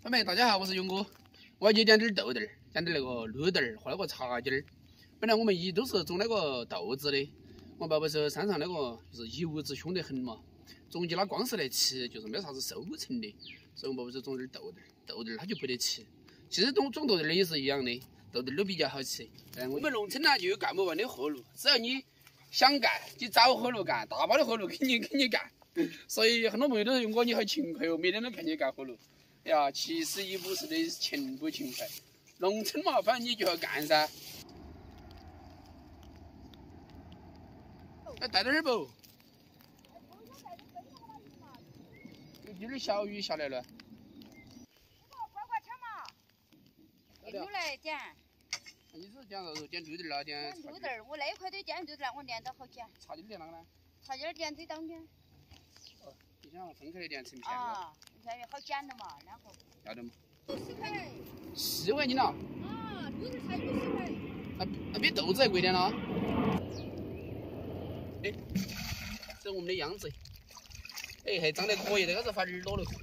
朋友们，大家好，我是勇哥。我要去点点豆豆儿，点点那个绿豆儿和那个茶叶儿。本来我们都是种那个豆子的，我爸不是山上那个就是一物质凶得很嘛，种起它光是来吃，就是没啥子收成的，所以我爸不是种点豆豆儿，豆豆儿它就不得吃。其实种豆豆儿的也是一样的，豆豆儿都比较好吃。我们农村呢就有干不完的活路，只要你想干，就找活路干，大把的活路给你干。所以很多朋友都说勇哥你好勤快哦，每天都看你干活路。哎呀，其实也不是的勤不勤快，农村嘛，反正你就要干噻。带点儿不？有点小雨下来了。 快快抢嘛！用来捡。 你是捡啥子？捡绿豆儿啊？捡绿豆儿，我那一块都捡绿豆儿，我练得好捡。 茶叶捡哪个呢？ 茶叶捡最当边。 哦，你想分开来捡成片的。 啊，片好捡的嘛，然后。 要得嘛。 10块。 10块斤了。 啊，绿豆才60块。 那比豆子还贵点了。哎，这是我们的秧子，哎，还长得可以，这个是发耳朵了。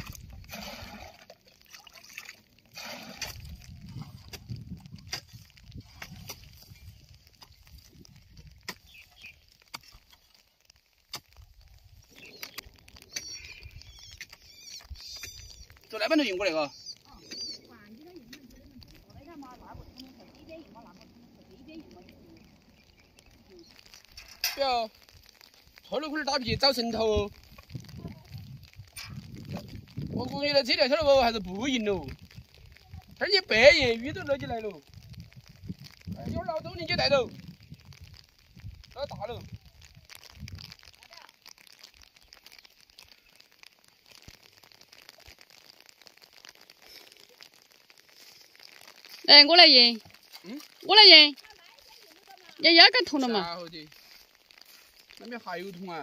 就那边都用过那个。不要错了，可能打不起，找绳头哦。我估计这车条了还是不赢喽。而且半夜雨都落起来了，有劳动力就带走，老大了。 哎，我来赢。我来赢。你压杆桶了嘛？ 然后的，那边还有桶啊。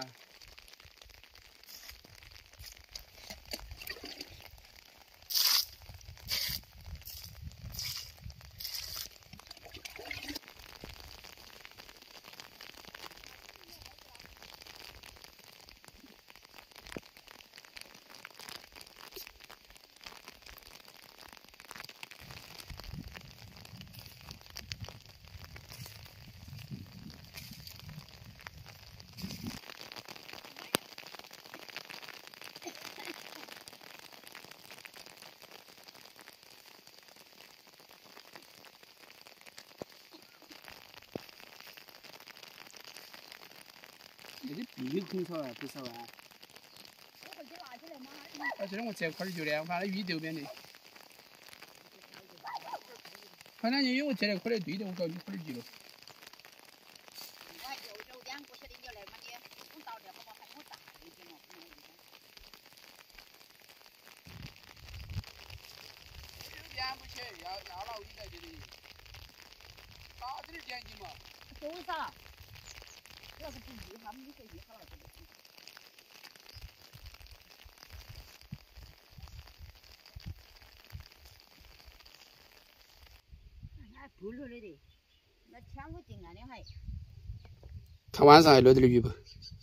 那个地空少啊，不少啊。我回去拿起来嘛。这我这块儿就的，我把它淤丢边的。反正因为我这来块儿对的，我搞你块儿去了。我还有2个晓得你要来嘛的，我到的好不好？我大一点嘛，捡不起，要劳力在这里。打点儿捡起嘛。多少？要是不移他们，你说移好了这个。那不录了的，那天我进来的还。看晚上还落点雨不？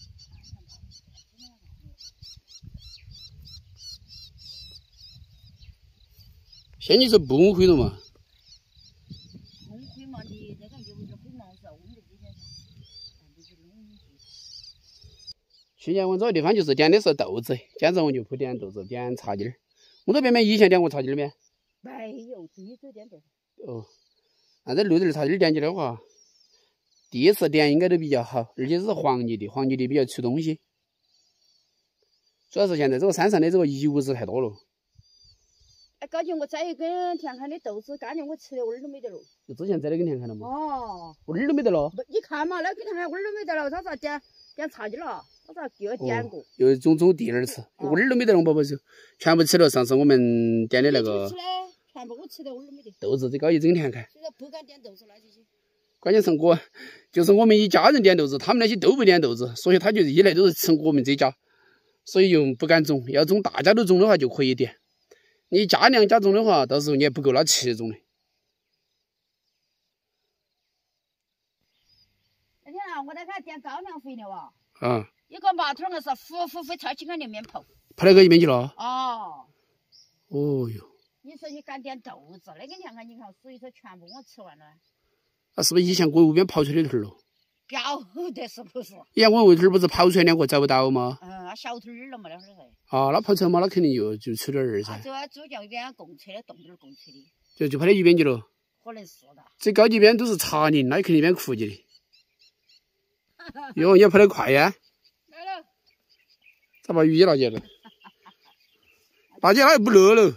现在是不红灰了嘛？红灰嘛，你那个油是很难受，我们这几天去年我找个地方就是点的是豆子，接着我就不点豆子，点茶叶儿。我这边没以前点过茶叶儿没？没有，第一次点豆。哦，那这绿豆茶叶儿点起来的话，第一次点应该都比较好，而且是黄泥地，黄泥地比较出东西。主要是现在这个山上的这个异物质太多了。哎，高姐，我摘一根田坎的豆子，干净我吃的味儿都没得了。就之前摘的根田坎了吗？哦，味儿都没得了。你看嘛，那根田坎味儿都没得了，他咋点茶叶了？我咋又点过？又种第二次，味儿都没得了，宝宝就全部吃了。上次我们点的那个，全部我吃的味儿都没得。豆子这搞一整田坎。现在不敢点豆子了，这些。关键是就是我们一家人点豆子，他们那些都不点豆子，所以他就一来都是吃我们这家，所以又不敢种。要种大家都种的话就可以点，你家2家种的话，到时候你也不够他吃种的。那天啊，我在看点高粱肥牛啊。啊。一个麻桶硬是呼呼飞跳起个里面跑那个里面去了。哦。 哦哟。 你说你干点豆子，那个两个你看水说全部我吃完了。 那是不是以前国务边刨出来的头了？ 表的是不是？ 呀，我问头不是刨出来2个找不到吗？ 那小腿儿了嘛，那会儿噻。 啊，那刨出来嘛，那肯定就出点儿噻。 主要主教边供车的，动点儿供车就的。 跑到一边去了。 可能是的。 这高级边都是茶林，那肯定一边哭去的。哟，你要跑得快呀？ 来了。 咋把鱼拿起来了？大姐那又不热了。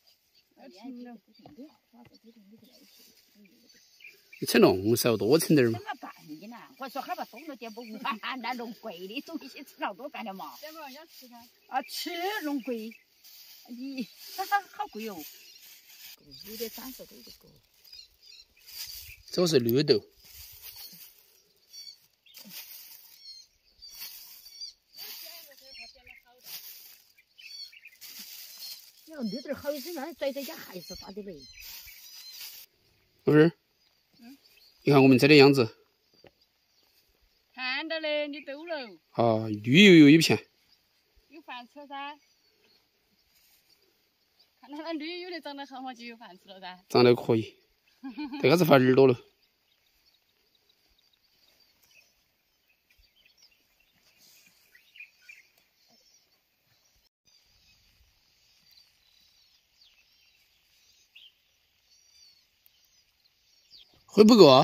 你称弄噻，多称点儿嘛。 怎么办的呢？我说好吧，冻了点不完，那弄贵的东西吃那么多干的嘛？ 要不人家吃噻。 吃弄贵，你好贵哦，530多一个。 这个是绿豆。 你要绿点好一些，那拽在家还是大的嘞。 老妹儿，你看我们这的样子。 看到嘞，你兜了。 啊，绿油油一片。 有饭吃了噻。看到那绿油油的长得好嘛，就有饭吃了噻。 长得可以，这个是发耳朵了。会不够啊？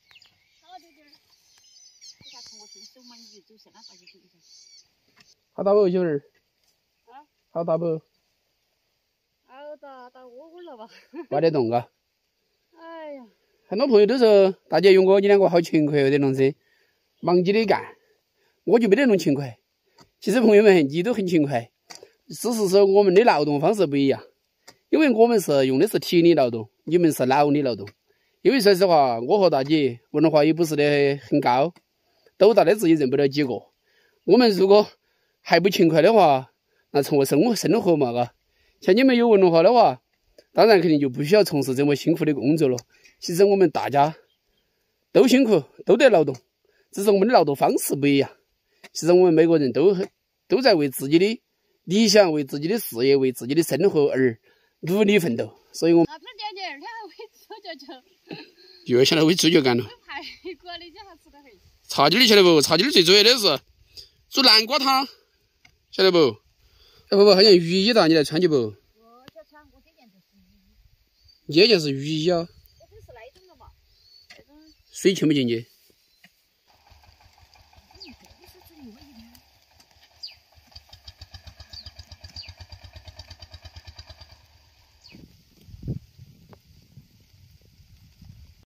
好大不，媳妇儿？ 啊？ 好大不？ 好大，到窝窝了吧？ 挖得动嘎。 哎呀， 很多朋友都说，大姐勇哥你2个好勤快哦，这弄噻，忙起的干。我就没得那种勤快。其实朋友们，你都很勤快，只是说我们的劳动方式不一样，因为我们是用的是体力劳动，你们是脑力劳动。因为说实话，我和大姐文化也不是的很高，斗大的字也认不了几个。我们如果还不勤快的话，那成为生活嘛，嘎。像你们有文化的话，当然肯定就不需要从事这么辛苦的工作了。其实我们大家都辛苦，都得劳动，只是我们的劳动方式不一样。其实我们每个人都在为自己的理想、为自己的事业、为自己的生活而努力奋斗。所以我们那不是点点，你还喂猪脚又想来喂猪脚干了。 排骨的你还吃得很。 茶几儿晓得不？茶几儿最主要的是煮南瓜汤，晓得不？哎不，好像雨衣哒，你来穿起不？ 我就穿，我这件就是雨衣。 你这件是雨衣啊？ 我这是那种的嘛，那种。 水进不进去？